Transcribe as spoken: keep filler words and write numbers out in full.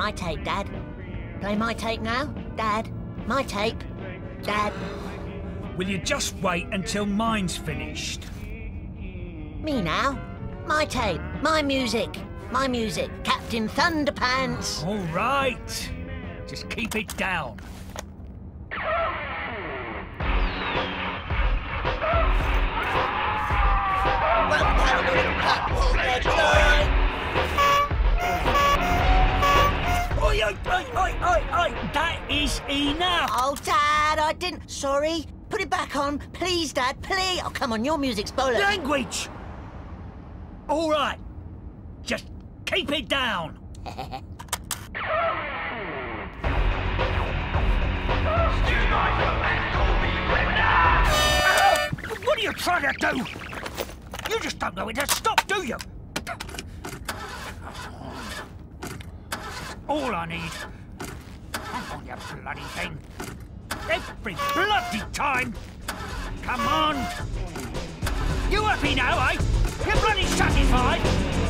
my tape, Dad. Play my tape now, Dad. My tape, Dad. Will you just wait until mine's finished? Me now. My tape, my music, my music. Captain Thunderpants. All right. Just keep it down. Oi, oi, oi, oi, oi, oi! That is enough! Oh, Dad, I didn't... Sorry. Put it back on. Please, Dad, please. Oh, come on, your music's bollocks. Language! All right. Just keep it down. What are you trying to do? You just don't know when to stop, do you? All I need. Come on, you bloody thing. Every bloody time. Come on. You happy now, eh? You bloody satisfied?